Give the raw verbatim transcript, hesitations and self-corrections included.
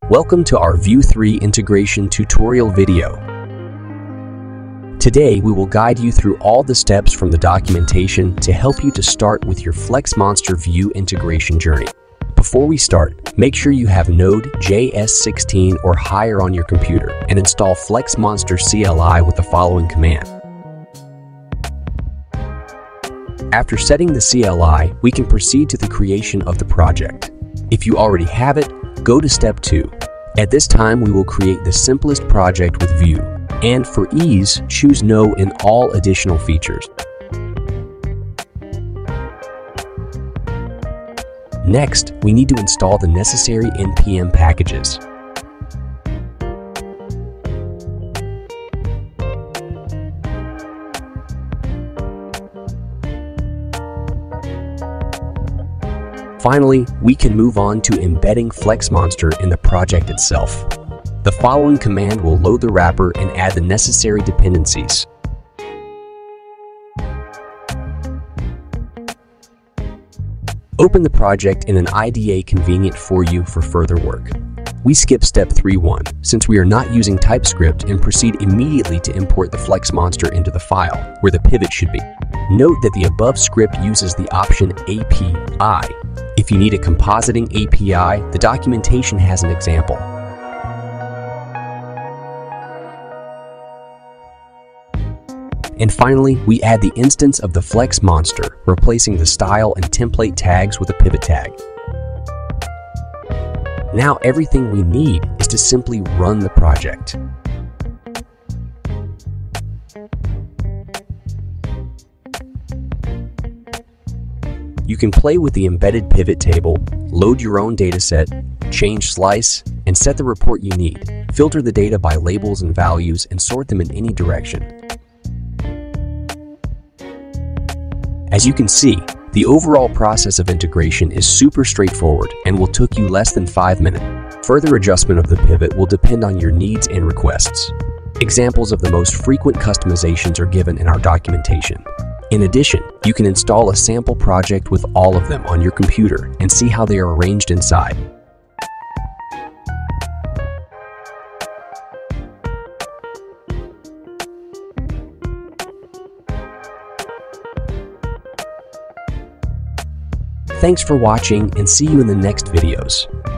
Welcome to our View three integration tutorial video. Today we will guide you through all the steps from the documentation to help you to start with your Flexmonster View integration journey. Before we start, make sure you have Node J S sixteen or higher on your computer and install Flexmonster C L I with the following command. After setting the C L I, we can proceed to the creation of the project. If you already have it, go to step two. At this time, we will create the simplest project with Vue, and for ease, choose No in all additional features. Next, we need to install the necessary N P M packages. Finally, we can move on to embedding Flexmonster in the project itself. The following command will load the wrapper and add the necessary dependencies. Open the project in an I D E convenient for you for further work. We skip step three point one since we are not using TypeScript and proceed immediately to import the Flexmonster into the file, where the pivot should be. Note that the above script uses the option A P I. If you need a compositing A P I, the documentation has an example. And finally, we add the instance of the Flexmonster, replacing the style and template tags with a pivot tag. Now everything we need is to simply run the project. You can play with the embedded pivot table, load your own dataset, change slice, and set the report you need. Filter the data by labels and values and sort them in any direction. As you can see, the overall process of integration is super straightforward and will take you less than five minutes. Further adjustment of the pivot will depend on your needs and requests. Examples of the most frequent customizations are given in our documentation. In addition, you can install a sample project with all of them on your computer and see how they are arranged inside. Thanks for watching and see you in the next videos.